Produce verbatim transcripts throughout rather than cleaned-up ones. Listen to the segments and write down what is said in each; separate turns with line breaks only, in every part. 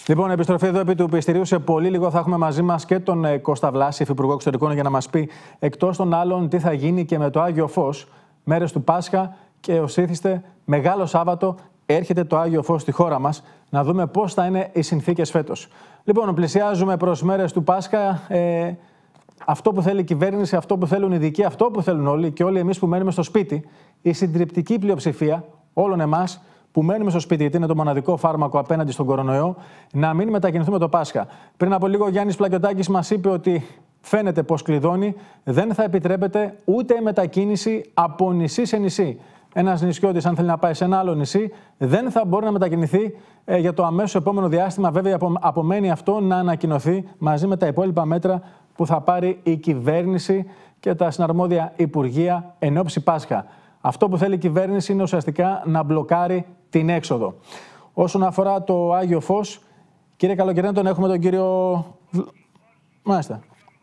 Λοιπόν, επιστροφή εδώ επί του πιστηρίου. Σε πολύ λίγο θα έχουμε μαζί μας και τον Κώστα Βλάση, Υφυπουργό Εξωτερικών, για να μας πει εκτός των άλλων τι θα γίνει και με το Άγιο Φως. Μέρες του Πάσχα και ως ήθιστε, Μεγάλο Σάββατο, έρχεται το Άγιο Φως στη χώρα μας. Να δούμε πώς θα είναι οι συνθήκες φέτος. Λοιπόν, πλησιάζουμε προς μέρες του Πάσχα. Ε, αυτό που θέλει η κυβέρνηση, αυτό που θέλουν οι ειδικοί, αυτό που θέλουν όλοι και όλοι εμείς που μένουμε στο σπίτι, η συντριπτική πλειοψηφία όλων εμάς που μένουμε στο σπίτι, γιατί είναι το μοναδικό φάρμακο απέναντι στον κορονοϊό, να μην μετακινηθούμε το Πάσχα. Πριν από λίγο ο Γιάννης Πλακιωτάκης μας είπε ότι φαίνεται πως κλειδώνει, δεν θα επιτρέπεται ούτε μετακίνηση από νησί σε νησί. Ένας νησιώτης, αν θέλει να πάει σε ένα άλλο νησί, δεν θα μπορεί να μετακινηθεί ε, για το αμέσως επόμενο διάστημα. Βέβαια, απο, απομένει αυτό να ανακοινωθεί μαζί με τα υπόλοιπα μέτρα που θα πάρει η κυβέρνηση και τα συναρμόδια υπουργεία εν ώψη Πάσχα. Αυτό που θέλει η κυβέρνηση είναι ουσιαστικά να μπλοκάρει την έξοδο. Όσον αφορά το Άγιο Φως, κύριε Καλοκαιρινέ, τον έχουμε τον κύριο... Μάλιστα.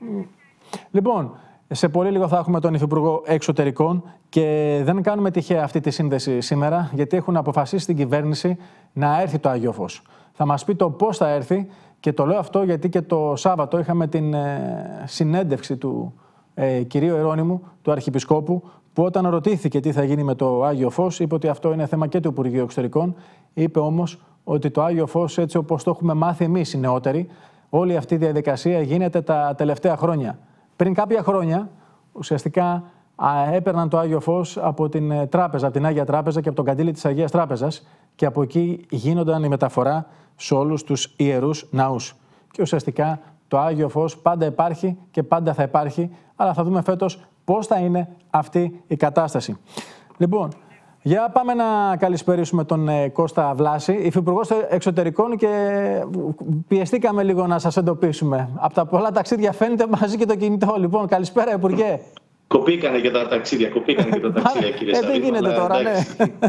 Λοιπόν, σε πολύ λίγο θα έχουμε τον Υφυπουργό Εξωτερικών και δεν κάνουμε τυχαία αυτή τη σύνδεση σήμερα, γιατί έχουν αποφασίσει στην κυβέρνηση να έρθει το Άγιο Φως. Θα μας πει το πώς θα έρθει και το λέω αυτό γιατί και το Σάββατο είχαμε την ε, συνέντευξη του ε, κυρίου Ιερώνυμου, του Αρχιεπισκόπου, που όταν ρωτήθηκε τι θα γίνει με το Άγιο Φως, είπε ότι αυτό είναι θέμα και του Υπουργείου Εξωτερικών. Είπε όμως ότι το Άγιο Φως, έτσι όπως το έχουμε μάθει εμείς οι νεότεροι, όλη αυτή η διαδικασία γίνεται τα τελευταία χρόνια. Πριν κάποια χρόνια, ουσιαστικά έπαιρναν το Άγιο Φως από την τράπεζα, από την Άγια Τράπεζα και από τον καντήλι της Αγίας Τράπεζας και από εκεί γίνονταν η μεταφορά σε όλους τους ιερούς ναούς. Και ουσιαστικά το Άγιο Φως πάντα υπάρχει και πάντα θα υπάρχει, αλλά θα δούμε φέτος πώς θα είναι αυτή η κατάσταση. Λοιπόν, για πάμε να καλησπερίσουμε τον Κώστα Βλάση, Υφυπουργός Εξωτερικών, και πιεστήκαμε λίγο να σας εντοπίσουμε. Από τα πολλά ταξίδια φαίνεται μαζί και το κινητό. Λοιπόν, καλησπέρα, Υπουργέ.
Κοπήκανε και τα ταξίδια, κοπήκανε και τα ταξίδια, κύριε Σαββίδη.
Ε, τι γίνεται τώρα, ναι.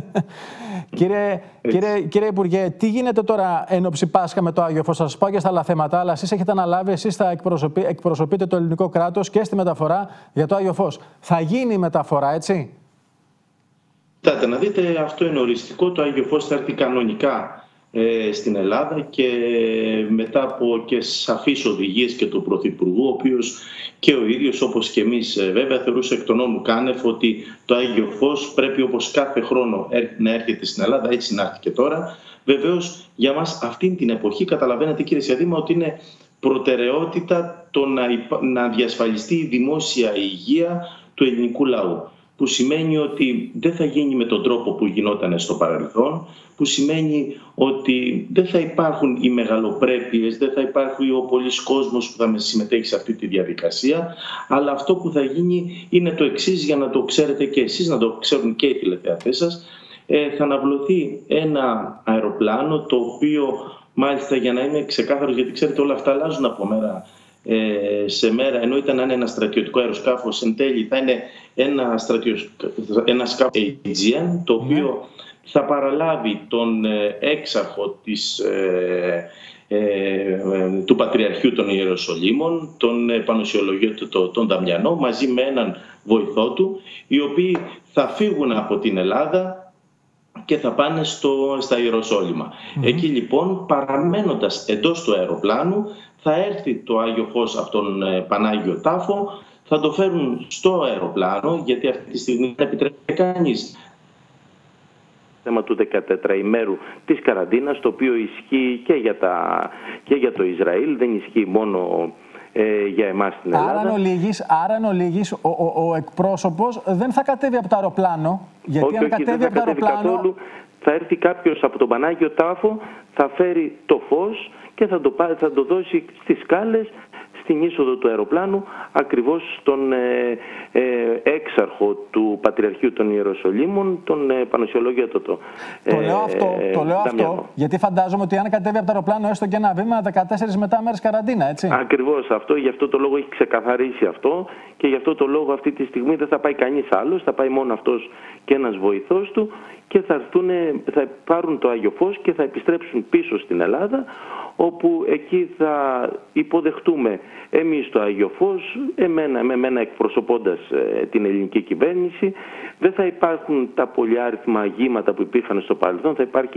κύριε, κύριε, κύριε Υπουργέ, τι γίνεται τώρα εν ώψη Πάσχα με το Άγιο Φως? Θα σας πάω και στα άλλα θέματα, αλλά εσείς έχετε αναλάβει, εσείς θα εκπροσωπεί, εκπροσωπείτε το ελληνικό κράτος και στη μεταφορά για το Άγιο Φως. Θα γίνει η μεταφορά, έτσι?
Κοιτάτε, να δείτε, αυτό είναι οριστικό. Το Άγιο Φως θα έρθει κανονικά ε, στην Ελλάδα και μετά από και σαφείς οδηγίες και του Πρωθυπουργού, ο οποίος και ο ίδιος, όπως και εμείς βέβαια, θεωρούσε εκ των όνου κάνευ ότι το Άγιο Φως πρέπει όπως κάθε χρόνο να έρχεται στην Ελλάδα, έτσι να έρθει και τώρα. Βεβαίως για μας αυτήν την εποχή, καταλαβαίνετε κύριε Σιαδήμα, ότι είναι προτεραιότητα το να, να διασφαλιστεί η δημόσια υγεία του ελληνικού λαού. Που σημαίνει ότι δεν θα γίνει με τον τρόπο που γινόταν στο παρελθόν, που σημαίνει ότι δεν θα υπάρχουν οι μεγαλοπρέπειες, δεν θα υπάρχει ο πολλής κόσμος που θα συμμετέχει σε αυτή τη διαδικασία, αλλά αυτό που θα γίνει είναι το εξής, για να το ξέρετε και εσείς, να το ξέρουν και οι τηλεθεατές σας. Ε, θα αναβλωθεί ένα αεροπλάνο, το οποίο μάλιστα, για να είμαι ξεκάθαρος, γιατί ξέρετε όλα αυτά αλλάζουν από μέρα σε μέρα, ενώ ήταν να είναι ένα στρατιωτικό αεροσκάφος, εν τέλει θα είναι ένα, στρατιω... ένα σκάφος Aegean, το οποίο θα παραλάβει τον έξαρχο της, ε, ε, του Πατριαρχείου των Ιεροσολύμων, τον Πανουσιολογιό τον Δαμιανό, μαζί με έναν βοηθό του, οι οποίοι θα φύγουν από την Ελλάδα και θα πάνε στο, στα Ιεροσόλυμα. Mm-hmm. Εκεί λοιπόν, παραμένοντας εντός του αεροπλάνου, θα έρθει το Άγιο Φως από τον Πανάγιο Τάφο, θα το φέρουν στο αεροπλάνο, γιατί αυτή τη στιγμή δεν επιτρέπει κανείς. Θέμα του δεκατετραημέρου της καραντίνας, το οποίο ισχύει και για, τα, και για το Ισραήλ, δεν ισχύει μόνο ε, για εμάς στην Ελλάδα.
Άρα, ολίγης, άρα εν ολίγης, ο, ο, ο εκπρόσωπος δεν θα κατέβει από το αεροπλάνο, γιατί
όχι,
αν
όχι,
κατέβει
δεν
από το αεροπλάνο...
Καθόλου. Θα έρθει κάποιος από τον Πανάγιο Τάφο, θα φέρει το φως και θα το, θα το δώσει στις σκάλες, στην είσοδο του αεροπλάνου, ακριβώς στον ε, ε, έξαρχο του Πατριαρχείου των Ιεροσολύμων, τον ε, Πανουσιολόγιο το, το,
το λέω αυτό, ε, το λέω αυτό, γιατί φαντάζομαι ότι αν κατέβει από το αεροπλάνο έστω και ένα βήμα, δεκατέσσερις μετά μέρες καραντίνα, έτσι.
Ακριβώς αυτό, γι' αυτό το λόγο έχει ξεκαθαρίσει αυτό και γι' αυτό το λόγο αυτή τη στιγμή δεν θα πάει κανείς άλλος, θα πάει μόνο αυτός και ένας βοηθός του και θα, έρθουν, θα πάρουν το Άγιο Φως και θα επιστρέψουν πίσω στην Ελλάδα, όπου εκεί θα υποδεχτούμε εμείς το Άγιο Φως, εμένα, με εμένα εκπροσωπώντας ε, την ελληνική κυβέρνηση. Δεν θα υπάρχουν τα πολυάριθμα αγήματα που υπήρχαν στο παρελθόν, θα υπάρχει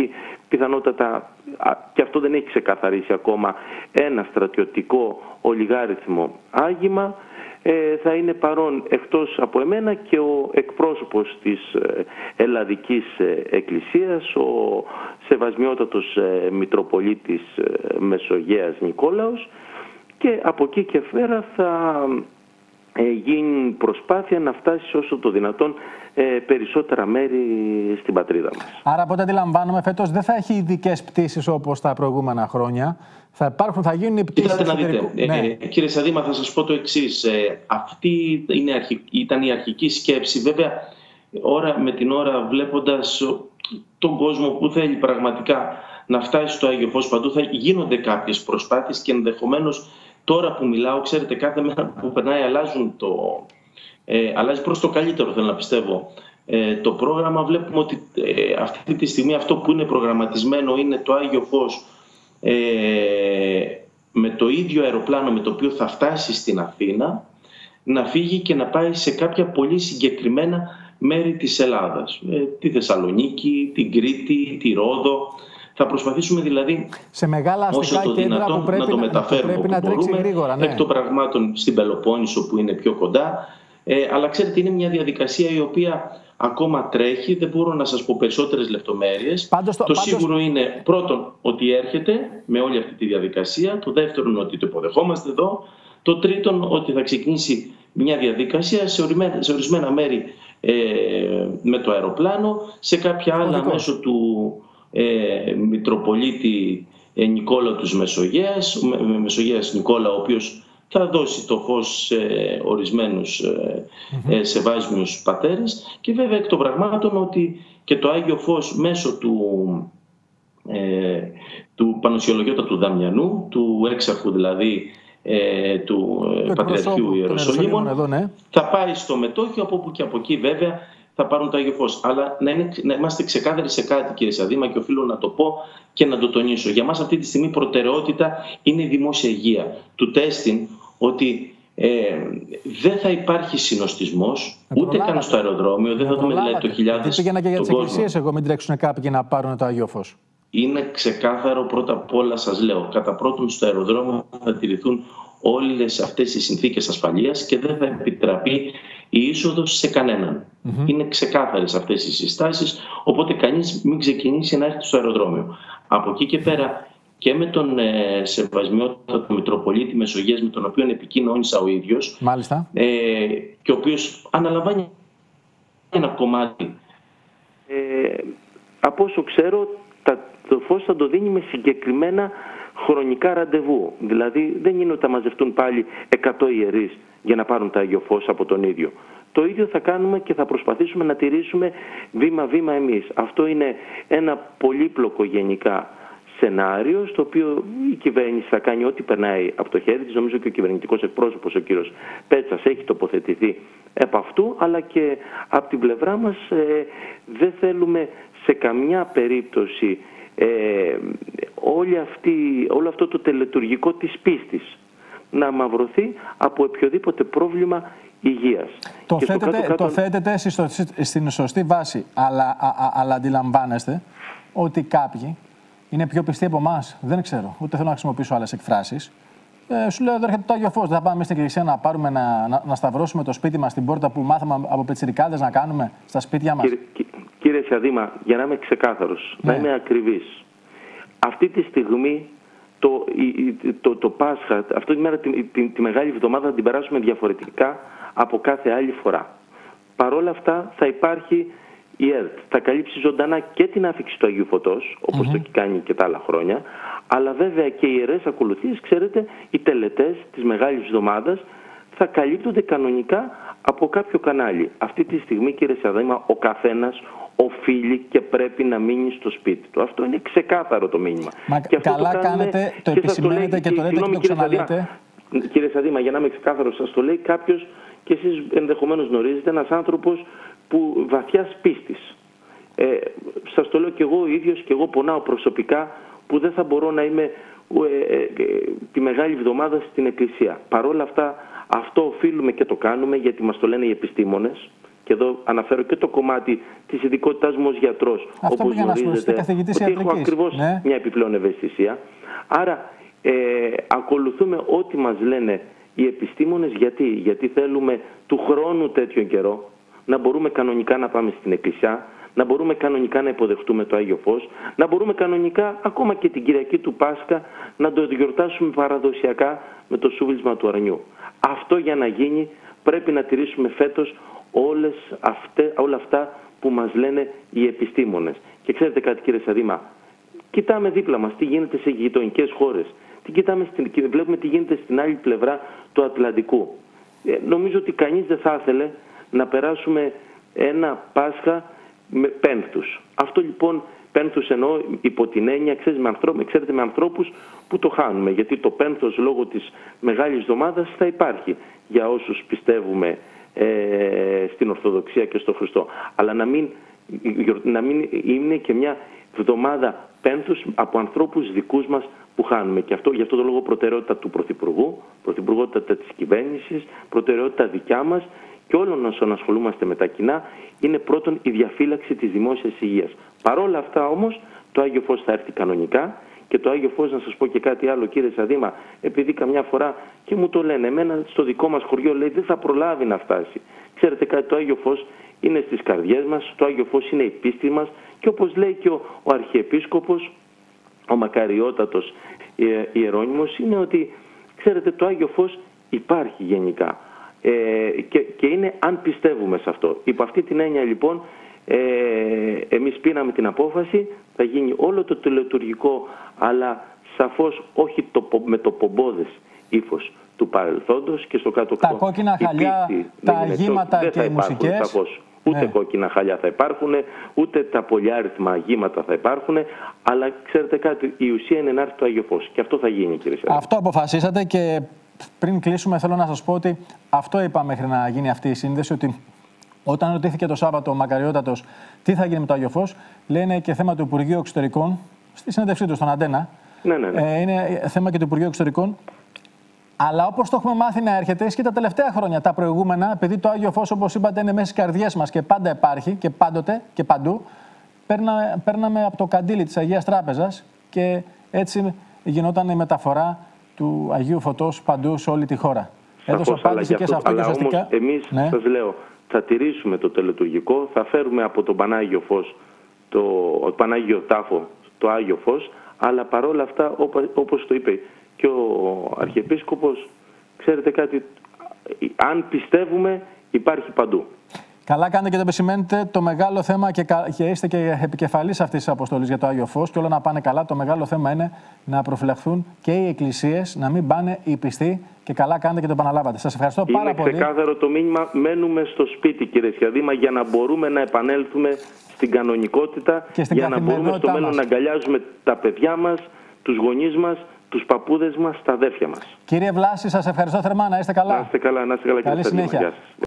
πιθανότατα, και αυτό δεν έχει ξεκαθαρίσει ακόμα, ένα στρατιωτικό ολιγάριθμο άγημα. Ε, θα είναι παρόν εκτός από εμένα και ο εκπρόσωπος της ε, Ελλαδικής ε, Εκκλησίας, ο Σεβασμιότατος ε, Μητροπολίτης ε, Μεσογέας Νικόλαος, και από εκεί και πέρα θα ε, γίνει προσπάθεια να φτάσει όσο το δυνατόν ε, περισσότερα μέρη στην πατρίδα μας.
Άρα από ό,τι αντιλαμβάνομαι, φέτος δεν θα έχει ειδικές πτήσεις όπως τα προηγούμενα χρόνια. Θα υπάρχουν, θα γίνουν οι πτήσεις.
Κοιτάτε να δείτε, ε,
ναι.
ε, κύριε Σαδήμα, θα σας πω το εξής. Ε, αυτή είναι αρχι... ήταν η αρχική σκέψη. Βέβαια, ώρα με την ώρα, βλέποντας τον κόσμο που θέλει πραγματικά να φτάσει στο Άγιο Φως παντού, θα γίνονται κάποιες προσπάθειες και ενδεχομένως τώρα που μιλάω, ξέρετε, κάθε μέρα που περνάει αλλάζουν το... Ε, αλλάζει προς το καλύτερο, θέλω να πιστεύω. Ε, το πρόγραμμα, βλέπουμε ότι ε, αυτή τη στιγμή αυτό που είναι προγραμματισμένο είναι το Άγιο Φως, ε, με το ίδιο αεροπλάνο με το οποίο θα φτάσει στην Αθήνα, να φύγει και να πάει σε κάποια πολύ συγκεκριμένα μέρη της Ελλάδας. Ε, τη Θεσσαλονίκη, την Κρήτη, τη Ρόδο. Θα προσπαθήσουμε δηλαδή
σε μεγάλα αστικά
όσο το δυνατόν
που πρέπει
να το μεταφέρουμε
πρέπει
όπου
να
μπορούμε,
γρήγορα, ναι.
εκ των πραγμάτων στην Πελοπόννησο που είναι πιο κοντά. Ε, αλλά ξέρετε, είναι μια διαδικασία η οποία ακόμα τρέχει, δεν μπορώ να σας πω περισσότερες λεπτομέρειες.
Πάντως,
το
πάντως...
σίγουρο είναι πρώτον ότι έρχεται με όλη αυτή τη διαδικασία, το δεύτερον ότι το υποδεχόμαστε εδώ, το τρίτον ότι θα ξεκινήσει μια διαδικασία σε ορισμένα, σε ορισμένα μέρη ε, με το αεροπλάνο, σε κάποια άλλα μέσω του ε, Μητροπολίτη ε, Νικόλα τους Μεσογέας, με, Μεσογέας Νικόλα, ο οποίος θα δώσει το φως σε ορισμένους mm-hmm. ε, σεβάσμιους πατέρες, και βέβαια εκ των πραγμάτων ότι και το Άγιο Φως μέσω του, ε, του Πανουσιολογιώτα του Δαμιανού, του έξαρχου δηλαδή ε, του ε, Πατριαρχείου Ιεροσολύμων, εδώ, ναι. θα πάει στο μετόχιο, από όπου και από εκεί βέβαια θα πάρουν το Άγιο Φως. Αλλά να, είναι, να είμαστε ξεκάθαροι σε κάτι, κύριε Σαδήμα, και οφείλω να το πω και να το τονίσω. Για μας αυτή τη στιγμή προτεραιότητα είναι η δημόσια υγεία. Του τέστην ότι ε, δεν θα υπάρχει συνοστισμός, ε, ούτε καν στο αεροδρόμιο, ε, δεν θα δούμε δηλαδή το χιλιάδες.
Πήγαινα και για τις εκκλησίες εγώ, μην τρέξουν κάποιοι και να πάρουν το Άγιο Φως.
Είναι ξεκάθαρο, πρώτα απ' όλα σας λέω, κατά πρώτον στο αεροδρόμιο θα τηρηθούν όλες αυτές οι συνθήκες ασφαλείας και δεν θα επιτραπεί η είσοδος σε κανέναν. Mm-hmm. Είναι ξεκάθαρες αυτές οι συστάσεις, οπότε κανείς μην ξεκινήσει να έρθει στο αεροδρόμιο. Από εκεί και πέρα και με τον ε, Σεβασμιότατο Μητροπολίτη Μεσογείας, με τον οποίο επικοινώνησα ο ίδιος,
μάλιστα,
ε, και ο οποίος αναλαμβάνει ένα κομμάτι.
Ε, από όσο ξέρω, τα, το φως θα το δίνει με συγκεκριμένα χρονικά ραντεβού. Δηλαδή δεν είναι ότι θα μαζευτούν πάλι εκατό ιερείς για να πάρουν το Άγιο Φως από τον ίδιο. Το ίδιο θα κάνουμε και θα προσπαθήσουμε να τηρήσουμε βήμα-βήμα εμείς. Αυτό είναι ένα πολύπλοκο γενικά σενάριο, στο οποίο η κυβέρνηση θα κάνει ό,τι περνάει από το χέρι της. Νομίζω και ο κυβερνητικός εκπρόσωπος, ο κύριος Πέτσας, έχει τοποθετηθεί επ' αυτού, αλλά και από την πλευρά μας ε, δεν θέλουμε σε καμιά περίπτωση ε, όλη αυτή, όλο αυτό το τελετουργικό της πίστης να αμαυρωθεί από οποιοδήποτε πρόβλημα υγείας.
Το, θέτετε, κάτω, κάτω... το θέτετε στην σωστή βάση, αλλά, α, α, αλλά αντιλαμβάνεστε ότι κάποιοι είναι πιο πιστοί από εμάς. Δεν ξέρω, ούτε θέλω να χρησιμοποιήσω άλλες εκφράσεις. Ε, σου λέω, εδώ έρχεται το Άγιο Φως. Δεν θα πάμε στην εκκλησία να, πάρουμε να, να, να σταυρώσουμε το σπίτι μας, την πόρτα που μάθαμε από πετσιρικάδες να κάνουμε στα σπίτια μας.
Κύριε, κύριε Σαδήμα, για να είμαι ξεκάθαρος, ναι. να είμαι ακριβής. Αυτή τη στιγμή το, το, το, το Πάσχα, αυτή τη μέρα, τη, τη, τη Μεγάλη Εβδομάδα θα την περάσουμε διαφορετικά από κάθε άλλη φορά. Παρ' όλα αυτά θα υπάρχει η ΕΡΤ. Θα καλύψει ζωντανά και την άφιξη του Αγίου Φωτός, όπως mm-hmm. το έχει κάνει και τα άλλα χρόνια, αλλά βέβαια και οι ιερές ακολουθίες, ξέρετε, οι τελετές της Μεγάλης Εβδομάδας θα καλύπτονται κανονικά από κάποιο κανάλι. Αυτή τη στιγμή, κύριε Σαδήμα, ο καθένας οφείλει και πρέπει να μείνει στο σπίτι του. Αυτό είναι ξεκάθαρο το μήνυμα.
Μα και αυτό καλά το κάνετε, το επισημαίνετε και το λέτε και το ξαναλέτε.
Κύριε Σαδήμα, για να είμαι ξεκάθαρο, σας το λέει κάποιος, και εσείς ενδεχομένως γνωρίζετε, ένας άνθρωπος που βαθιάς πίστης. Ε, σας το λέω και εγώ ο ίδιος, και εγώ πονάω προσωπικά που δεν θα μπορώ να είμαι ε, ε, ε, τη Μεγάλη Εβδομάδα στην Εκκλησία. Παρ' όλα αυτά, αυτό οφείλουμε και το κάνουμε, γιατί μας το λένε οι επιστήμονες Και εδώ αναφέρω και το κομμάτι της ειδικότητάς μου ως γιατρός.
Αυτό
όπως γνωρίζετε, ότι έχω ακριβώς
ναι.
μια επιπλέον ευαισθησία. Άρα ε, ακολουθούμε ό,τι μας λένε οι επιστήμονες. Γιατί, γιατί θέλουμε του χρόνου τέτοιον καιρό να μπορούμε κανονικά να πάμε στην εκκλησιά, να μπορούμε κανονικά να υποδεχτούμε το Άγιο Φως, να μπορούμε κανονικά ακόμα και την Κυριακή του Πάσχα να το γιορτάσουμε παραδοσιακά με το σούβλισμα του αρνιού. Αυτό για να γίνει πρέπει να τηρήσουμε φέτος όλες αυτές, όλα αυτά που μας λένε οι επιστήμονες. Και ξέρετε κάτι, κύριε Σαδήμα, κοιτάμε δίπλα μας τι γίνεται σε γειτονικές χώρες. Τι κοιτάμε στην, βλέπουμε τι γίνεται στην άλλη πλευρά του Ατλαντικού. Ε, νομίζω ότι κανείς δεν θα ήθελε να περάσουμε ένα Πάσχα με πένθους. Αυτό λοιπόν, πένθους εννοώ υπό την έννοια, ξέρετε, με, ανθρώπου, ξέρετε, με ανθρώπους που το χάνουμε. Γιατί το πένθος λόγω της Μεγάλης Εβδομάδας θα υπάρχει για όσους πιστεύουμε ε, στην Ορθοδοξία και στο Χριστό. Αλλά να μην, να μην είναι και μια εβδομάδα πένθους από ανθρώπους δικούς μας που χάνουμε. Και αυτό, γι' αυτό το λόγο προτεραιότητα του Πρωθυπουργού, προτεραιότητα της κυβέρνησης, προτεραιότητα δικιά μας και όλων όσων ασχολούμαστε με τα κοινά, είναι πρώτον η διαφύλαξη της δημόσιας υγείας. Παρόλα αυτά όμως το Άγιο Φως θα έρθει κανονικά και το Άγιο Φως, να σας πω και κάτι άλλο, κύριε Σαδήμα, επειδή καμιά φορά και μου το λένε, εμένα στο δικό μας χωριό λέει δεν θα προλάβει να φτάσει. Ξέρετε κάτι, το Άγιο Φως είναι στις καρδιές μας, το Άγιο Φως είναι η πίστη μας και όπως λέει και ο, ο Αρχιεπίσκοπος, ο μακαριότατος Ιερώνυμος, είναι ότι ξέρετε το Άγιο Φως υπάρχει γενικά. Ε, και, και είναι αν πιστεύουμε σε αυτό. Υπό αυτή την έννοια λοιπόν ε, εμείς πήραμε την απόφαση, θα γίνει όλο το τελετουργικό, αλλά σαφώς όχι το, με το πομπόδες ύφος του παρελθόντος και στο κάτω-κάτω.
Τα κόκκινα χαλιά, τα αγήματα και οι μουσικές.
Σαφώς. Ούτε ναι. κόκκινα χαλιά θα υπάρχουν, ούτε τα πολυάριθμα αγήματα θα υπάρχουν, αλλά ξέρετε κάτι, η ουσία είναι να έρθει το Άγιο Φως και αυτό θα γίνει, κύριε Σέρη.
Αυτό αποφασίσατε και πριν κλείσουμε θέλω να σας πω ότι αυτό είπα μέχρι να γίνει αυτή η σύνδεση, ότι όταν ρωτήθηκε το Σάββατο ο Μακαριότατος τι θα γίνει με το Άγιο Φως, λένε και θέμα του Υπουργείου Εξωτερικών, στη συνέντευξή του στον Αντένα,
ναι, ναι, ναι.
Ε, είναι θέμα και του Υπουργείου Εξωτερικών. Αλλά όπως το έχουμε μάθει να έρχεται, ισχύει τα τελευταία χρόνια. Τα προηγούμενα, επειδή το Άγιο Φως, όπως είπατε, είναι μέσα στις καρδιές μας και πάντα υπάρχει και πάντοτε και παντού, παίρνα, παίρναμε από το καντήλι της Αγίας Τράπεζας και έτσι γινόταν η μεταφορά του Αγίου Φωτός παντού σε όλη τη χόρα. Έδωσα απάντηση και σε αυτό και ουσιαστικά.
Όμως εμείς, ναι. σας λέω, θα τηρήσουμε το τελετουργικό, θα φέρουμε από τον Πανάγιο Φως, το, το Πανάγιο Τάφο, το Άγιο Φως, αλλά παρόλα αυτά, όπως το είπε και ο Αρχιεπίσκοπος, ξέρετε κάτι, αν πιστεύουμε υπάρχει παντού.
Καλά κάνετε και το επισημαίνετε το μεγάλο θέμα και, και είστε και επικεφαλής αυτής της αποστολής για το Άγιο Φως και όλα να πάνε καλά. Το μεγάλο θέμα είναι να προφυλαχθούν και οι εκκλησίες, να μην πάνε οι πιστοί και καλά κάνετε και το επαναλάβατε. Σας ευχαριστώ
είναι
πάρα πολύ.
Είναι ξεκάθαρο το μήνυμα, μένουμε στο σπίτι κύριε Σιαδήμα για να μπορούμε να επανέλθουμε στην κανονικότητα,
και στην
για να μπορούμε στο μέλλον μας να αγκαλιάζουμε τα παιδιά μας, τους γονείς μας, τους παππούδες μας, τα αδέρφια μας.
Κύριε Βλάση, σας ευχαριστώ θερμά. Να είστε καλά.
Να είστε καλά, να είστε καλά.
Καλή συνέχεια.